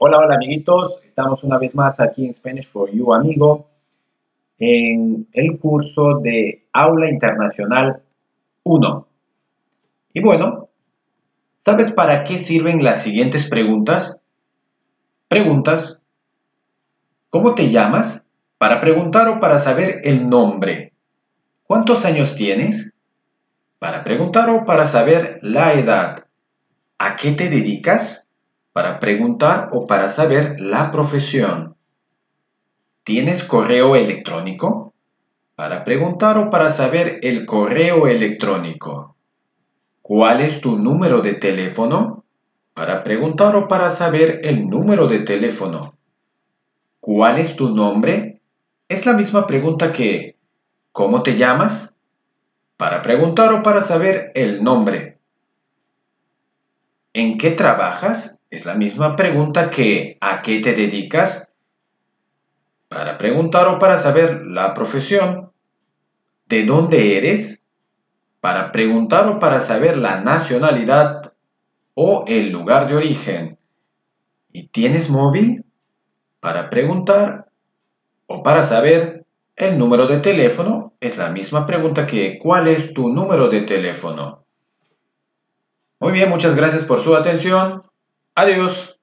Hola, hola amiguitos, estamos una vez más aquí en Spanish for You, amigo, en el curso de Aula Internacional 1. Y bueno, ¿sabes para qué sirven las siguientes preguntas? Preguntas, ¿cómo te llamas? Para preguntar o para saber el nombre. ¿Cuántos años tienes? Para preguntar o para saber la edad. ¿A qué te dedicas? Para preguntar o para saber la profesión. ¿Tienes correo electrónico? Para preguntar o para saber el correo electrónico. ¿Cuál es tu número de teléfono? Para preguntar o para saber el número de teléfono. ¿Cuál es tu nombre? Es la misma pregunta que ¿cómo te llamas? Para preguntar o para saber el nombre. ¿En qué trabajas? Es la misma pregunta que ¿a qué te dedicas? Para preguntar o para saber la profesión. ¿De dónde eres? Para preguntar o para saber la nacionalidad o el lugar de origen. ¿Y tienes móvil? Para preguntar o para saber el número de teléfono. Es la misma pregunta que ¿cuál es tu número de teléfono? Muy bien, muchas gracias por su atención. Adiós.